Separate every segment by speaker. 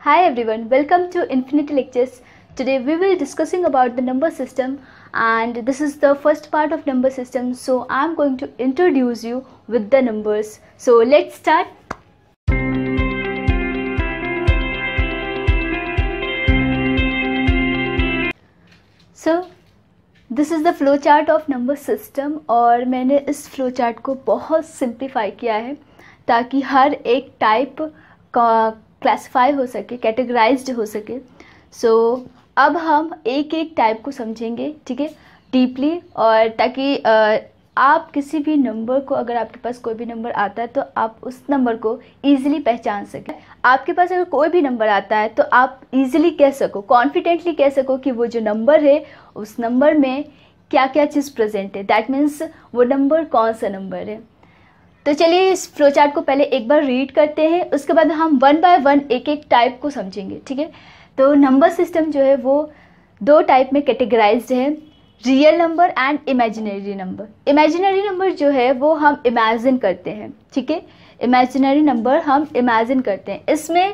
Speaker 1: Hi everyone, welcome to Infinity Lectures. Today we will discussing about the number system, and this is the first part of number system. So I'm going to introduce you with the numbers. So let's start. So this is the flow chart of number system, और मैंने इस flow chart को बहुत simplify किया है ताकि हर एक type का क्लासीफाई हो सके, कैटेगराइज्ड हो सके. सो अब हम एक एक टाइप को समझेंगे, ठीक है, डीपली, और ताकि आप किसी भी नंबर को, अगर आपके पास कोई भी नंबर आता है तो आप उस नंबर को ईजिली पहचान सकें. आपके पास अगर कोई भी नंबर आता है तो आप ईजिली कह सको, कॉन्फिडेंटली कह सको कि वो जो नंबर है उस नंबर में क्या क्या चीज़ प्रेजेंट है. दैट मीन्स वो नंबर कौन सा नंबर है. तो चलिए इस फ्लो चार्ट को पहले एक बार रीड करते हैं, उसके बाद हम वन बाय वन एक एक टाइप को समझेंगे, ठीक है. तो नंबर सिस्टम जो है वो दो टाइप में कैटेगराइज्ड है, real number and imaginary number. Imaginary number जो है वो हम इमेजिन करते हैं, ठीक है. इमेजिनरी नंबर हम इमेजिन करते हैं. इसमें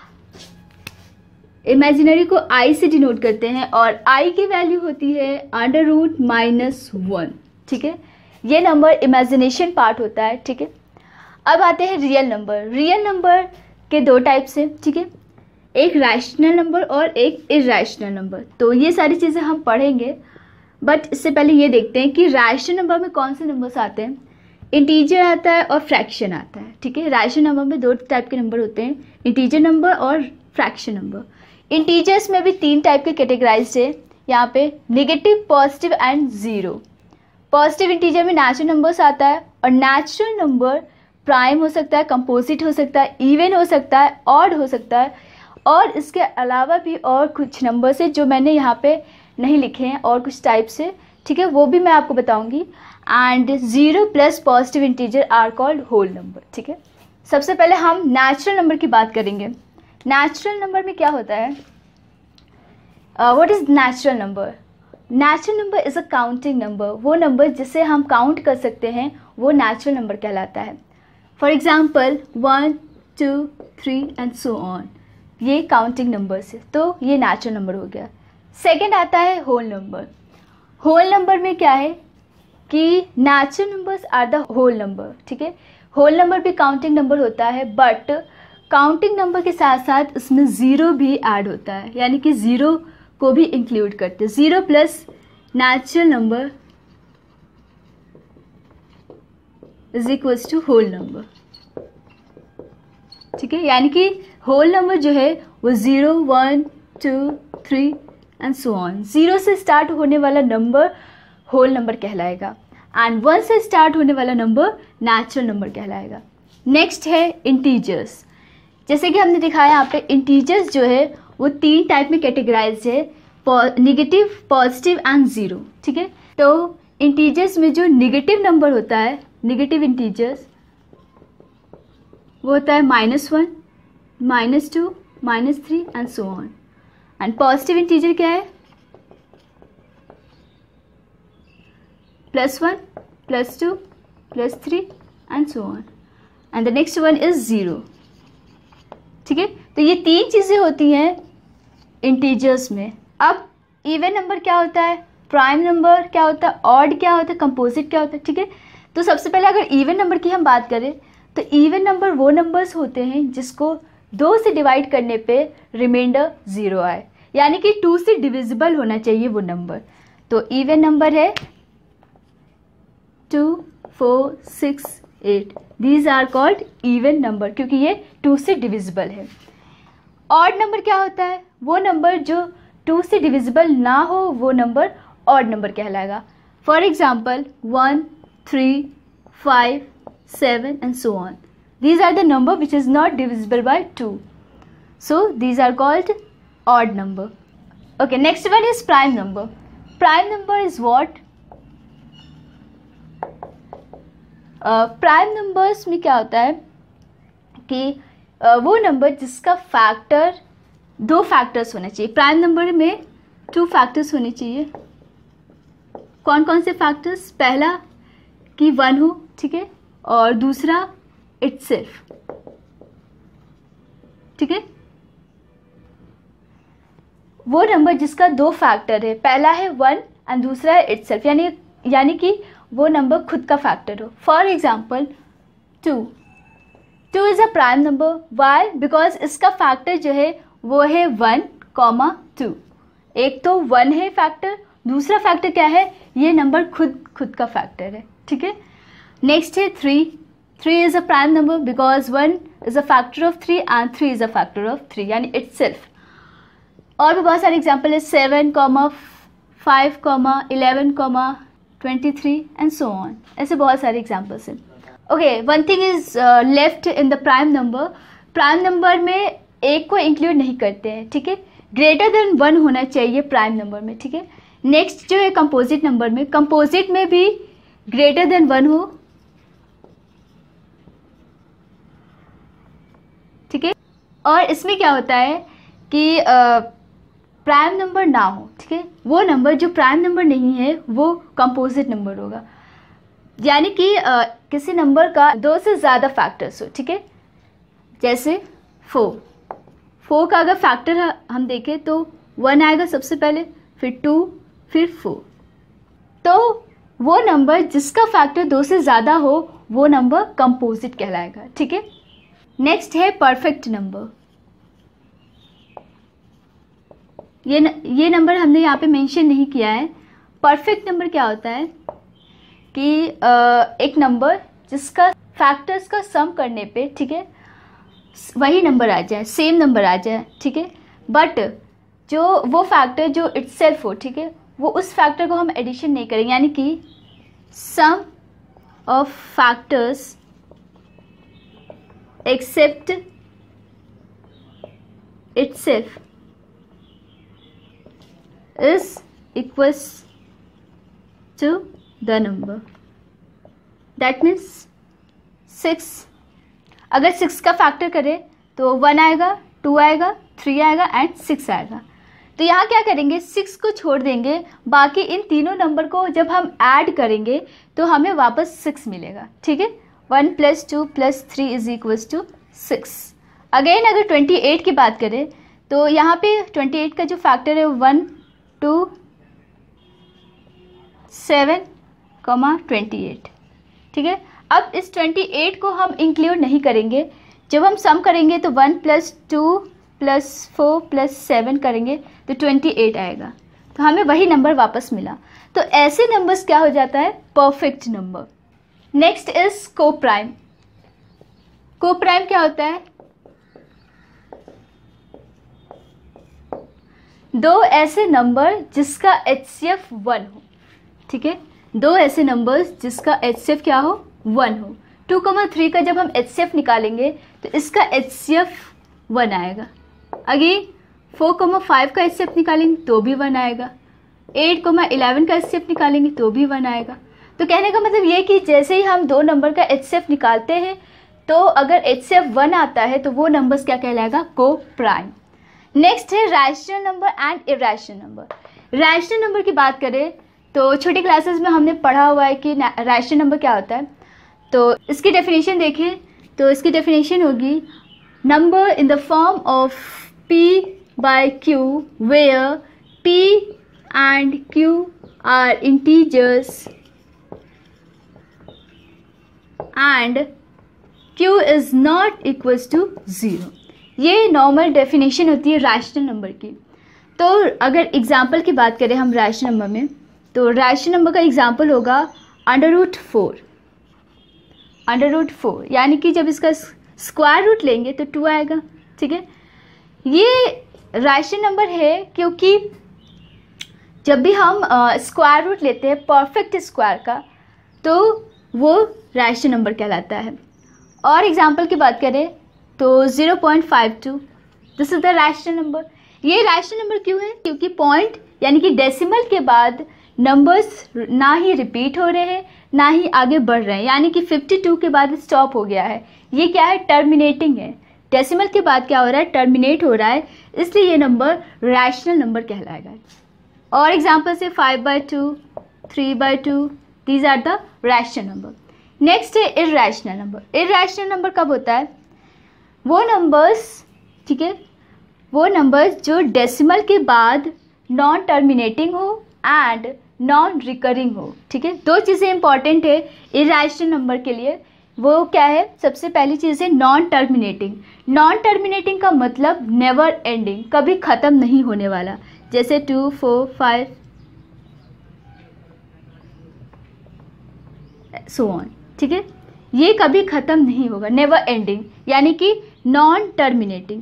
Speaker 1: इमेजिनरी को आई से डिनोट करते हैं और आई की वैल्यू होती है √-1, ठीक है. ये नंबर इमेजिनेशन पार्ट होता है, ठीक है. अब आते हैं रियल नंबर. रियल नंबर के दो टाइप्स हैं, ठीक है, एक रैशनल नंबर और एक इरैशनल नंबर. तो ये सारी चीज़ें हम पढ़ेंगे, बट इससे पहले ये देखते हैं कि रैशनल नंबर में कौन से नंबर्स आते हैं. इंटीजर आता है और फ्रैक्शन आता है, ठीक है. रैशनल नंबर में दो टाइप के नंबर होते हैं, इंटीजर नंबर और फ्रैक्शन नंबर. इंटीजर्स में भी तीन टाइप के कैटेगराइज्ड है यहाँ पे, negative, positive and zero. Positive integer में नेचुरल नंबर्स आता है, और नेचुरल नंबर प्राइम हो सकता है, कंपोजिट हो सकता है, इवन हो सकता है, ऑड हो सकता है, और इसके अलावा भी और कुछ नंबर्स है जो मैंने यहाँ पे नहीं लिखे हैं, और कुछ टाइप से, ठीक है, वो भी मैं आपको बताऊंगी. And zero plus positive integer are called whole number, ठीक है. सबसे पहले हम नेचुरल नंबर की बात करेंगे. नेचुरल नंबर में क्या होता है, what is natural number. Natural number is a counting number. वो नंबर जिसे हम काउंट कर सकते हैं वो नेचुरल नंबर कहलाता है. For example 1, 2, 3 and so on, ये काउंटिंग नंबर्स है, तो ये नेचुरल नंबर हो गया. सेकंड आता है होल नंबर. होल नंबर में क्या है कि natural numbers are the whole number, ठीक है. होल नंबर भी काउंटिंग नंबर होता है, बट काउंटिंग नंबर के साथ साथ इसमें ज़ीरो भी ऐड होता है, यानी कि ज़ीरो को भी इंक्लूड करते हैं. Zero plus natural number is equals to whole number, ठीक है. यानी कि होल नंबर जो है वो 0, 1, 2, 3 एंड सो ऑन. 0 से स्टार्ट होने वाला नंबर होल नंबर कहलाएगा, एंड 1 से स्टार्ट होने वाला नंबर नेचुरल नंबर कहलाएगा. नेक्स्ट है इंटीजर्स. जैसे कि हमने दिखाया यहाँ पे, इंटीजर्स जो है वो तीन टाइप में कैटेगराइज है, नेगेटिव, पॉजिटिव एंड ज़ीरो, ठीक है. तो इंटीजर्स में जो नेगेटिव नंबर होता है, नेगेटिव इंटीजर्स, वो होता है -1, -2, -3 and so on. And positive integer क्या है, +1, +2, +3 and so on. And the next one is zero, ठीक है. तो ये तीन चीज़ें होती हैं इंटीजर्स में. अब इवन नंबर क्या होता है, प्राइम नंबर क्या होता है, ऑड क्या होता है, कंपोजिट क्या होता है, ठीक है. तो सबसे पहले अगर इवन नंबर की हम बात करें तो इवन नंबर वो नंबर्स होते हैं जिसको 2 से डिवाइड करने पे रिमाइंडर 0 आए, यानी कि 2 से डिविजिबल होना चाहिए वो नंबर. तो इवन नंबर है 2, 4, 6, 8. These are called even number, क्योंकि ये 2 से डिविजिबल है. ऑड नंबर क्या होता है, वो नंबर जो 2 से डिविजिबल ना हो वो नंबर ऑड नंबर कहलाएगा. For example 1, 3, 5, 7 and so on. These are the number which is not divisible by 2. So these are called odd number. Okay, next one is prime number. Prime number is what? Prime numbers में क्या होता है कि वो number जिसका factor, दो factors होने चाहिए. प्राइम नंबर में 2 फैक्टर्स होने चाहिए. कौन कौन से फैक्टर्स, पहला कि 1 हो, ठीक है, और दूसरा इटसेल्फ, ठीक है. वो नंबर जिसका दो फैक्टर है, पहला है 1 एंड दूसरा है इटसेल्फ, यानी कि वो नंबर खुद का फैक्टर हो। For example 2 is a prime number. Why? Because इसका फैक्टर जो है वो है 1, 2। एक तो 1 है फैक्टर, दूसरा फैक्टर क्या है, ये नंबर खुद का फैक्टर है, ठीक है। नेक्स्ट है 3 is a prime number because 1 is a factor of 3 and 3 is a factor of 3, यानी इटसेल्फ। और भी बहुत सारे एग्जाम्पल है 7, 5, 11, 23 एंड सो ऑन। ऐसे बहुत सारे एग्जाम्पल्स हैं। Okay, one thing is left in the prime number. Prime number में एक को इंक्लूड नहीं करते हैं, ठीक है। ग्रेटर देन 1 होना चाहिए प्राइम नंबर में, ठीक है। नेक्स्ट जो है कंपोजिट नंबर में, कंपोजिट में भी ग्रेटर देन 1 हो, ठीक है। और इसमें क्या होता है कि प्राइम नंबर ना हो, ठीक है। वो नंबर जो प्राइम नंबर नहीं है वो कंपोजिट नंबर होगा, यानी कि किसी नंबर का 2 से ज़्यादा फैक्टर्स हो, ठीक है। जैसे 4 का अगर फैक्टर हम देखें तो 1 आएगा सबसे पहले, फिर 2, फिर 4। तो वो नंबर जिसका फैक्टर 2 से ज़्यादा हो वो नंबर कंपोजिट कहलाएगा, ठीक है। नेक्स्ट है परफेक्ट नंबर। ये नंबर हमने यहाँ पे मेंशन नहीं किया है। परफेक्ट नंबर क्या होता है कि एक नंबर जिसका फैक्टर्स का सम करने पे, ठीक है, वही नंबर आ जाए, सेम नंबर आ जाए, ठीक है। बट जो वो फैक्टर जो इटसेल्फ हो, ठीक है, वो उस फैक्टर को हम एडिशन नहीं करेंगे, यानी कि sum of factors except itself is equals to the number. That means 6। अगर 6 का फैक्टर करें तो 1 आएगा, 2 आएगा, 3 आएगा एंड 6 आएगा। तो यहाँ क्या करेंगे, 6 को छोड़ देंगे, बाकी इन तीनों नंबर को जब हम ऐड करेंगे तो हमें वापस 6 मिलेगा, ठीक है। 1 + 2 + 3 इज इक्वल्स टू 6। अगेन अगर 28 की बात करें तो यहाँ पे 28 का जो फैक्टर है 1, 2, 7, 28, ठीक है। अब इस 28 को हम इंक्लूड नहीं करेंगे, जब हम सम करेंगे तो 1 + 2 + 4 + 7 करेंगे तो 28 आएगा, तो हमें वही नंबर वापस मिला। तो ऐसे नंबर्स क्या हो जाता है, perfect number. Next is coprime. Coprime क्या होता है, दो ऐसे नंबर जिसका HCF 1 हो, ठीक है। दो ऐसे नंबर्स जिसका HCF क्या हो, 1 हो। 2, 3 का जब हम HCF निकालेंगे तो इसका HCF 1 आएगा। अगेन 4, 5 का HCF निकालेंगे तो भी 1 आएगा। 8, 11 का HCF निकालेंगे तो भी 1 आएगा। तो कहने का मतलब ये कि जैसे ही हम दो नंबर का HCF निकालते हैं तो अगर HCF 1 आता है तो वो नंबर्स क्या कहलाएगा, कोप्राइम। नेक्स्ट है rational number and irrational number. Rational number की बात करें तो छोटी क्लासेस में हमने पढ़ा हुआ है कि रैशनल नंबर क्या होता है। तो इसकी डेफिनेशन देखें तो इसकी डेफिनेशन होगी number in the form of P/Q where P and Q are integers and Q is not equals to 0। ये नॉर्मल डेफिनेशन होती है रैशनल नंबर की। तो अगर एग्जाम्पल की बात करें हम रैशनल नंबर में, तो रैशनल नंबर का एग्जाम्पल होगा √4। √4 यानी कि जब इसका स्क्वायर रूट लेंगे तो 2 आएगा, ठीक है। ये रैशनल नंबर है क्योंकि जब भी हम स्क्वायर रूट लेते हैं परफेक्ट स्क्वायर का तो वो रैशनल नंबर कहलाता है। और एग्जाम्पल की बात करें तो 0.52 this is the rational number. ये रैशनल नंबर क्यों है, क्योंकि पॉइंट यानी कि डेसिमल के बाद नंबर्स ना ही रिपीट हो रहे हैं ना ही आगे बढ़ रहे हैं, यानी कि 52 के बाद स्टॉप हो गया है। ये क्या है, टर्मिनेटिंग है। डेसिमल के बाद क्या हो रहा है, टर्मिनेट हो रहा है, इसलिए ये नंबर रैशनल नंबर कहलाएगा। और एग्जाम्पल से 5/2, 3/2 these are the rational number. Next है इर्रेशनल नंबर। इर्रेशनल नंबर कब होता है, वो नंबर्स, ठीक है, वो नंबर जो डेसिमल के बाद नॉन टर्मिनेटिंग हो एंड नॉन रिकरिंग हो। ठीक है, दो चीज़ें इंपॉर्टेंट है इरेशनल नंबर के लिए। वो क्या है, सबसे पहली चीज़ है नॉन टर्मिनेटिंग। नॉन टर्मिनेटिंग का मतलब नेवर एंडिंग, कभी ख़त्म नहीं होने वाला, जैसे 2, 4, 5 सो ऑन। ठीक है, ये कभी ख़त्म नहीं होगा, नेवर एंडिंग, यानी कि नॉन टर्मिनेटिंग।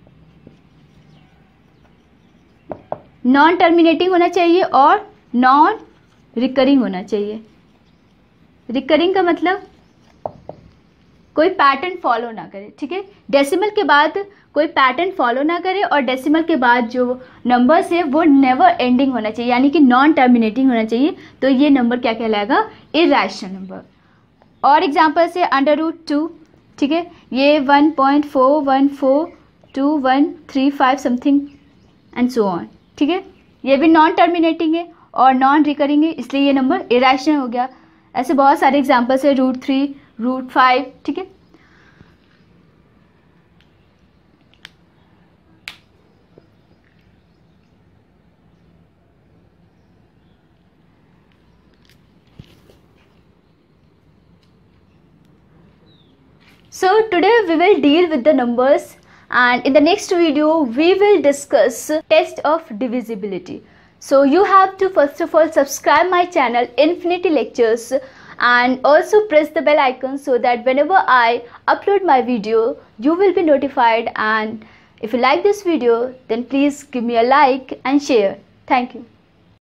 Speaker 1: नॉन टर्मिनेटिंग होना चाहिए और नॉन रिकरिंग होना चाहिए। रिकरिंग का मतलब कोई पैटर्न फॉलो ना करे। ठीक है, डेसिमल के बाद कोई पैटर्न फॉलो ना करे और डेसिमल के बाद जो नंबर्स है वो नेवर एंडिंग होना चाहिए, यानी कि नॉन टर्मिनेटिंग होना चाहिए। तो ये नंबर क्या कहलाएगा, इरेशनल नंबर। और एग्जांपल से √2। ठीक है, ये 1.4142135 समथिंग एंड सो ऑन। ठीक है, ये भी नॉन टर्मिनेटिंग है और नॉन रिकरिंग है, इसलिए ये नंबर इरेशनल हो गया। ऐसे बहुत सारे एग्जांपल्स है, √3, √5। ठीक है, so today we will deal with the numbers, and in the next video we will discuss test of divisibility. So you have to first of all subscribe my channel Infinity Lectures and also press the bell icon so that whenever I upload my video you will be notified. And if you like this video then please give me a like and share. Thank you.